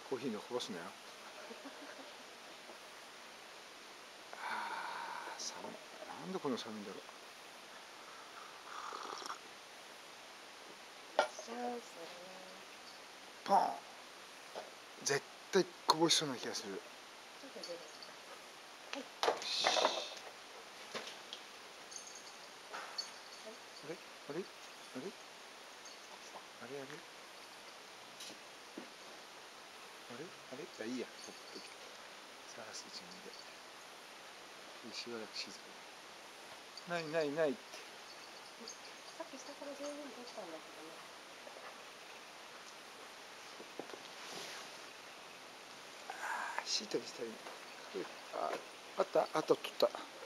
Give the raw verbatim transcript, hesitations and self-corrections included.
コーヒーのこぼすのよ。ああ、寒い。なんでこんな寒いんだろう。ポン。絶対こぼしそうな気がする。あれあれあれあれあれあれあれあれいいや、ほっときて。さあ、自分で。しばらく静かに。ないないないって。 さっき下から全然取ったんだけどね。 ああ、シートにしたい。あ、あった、あと取った。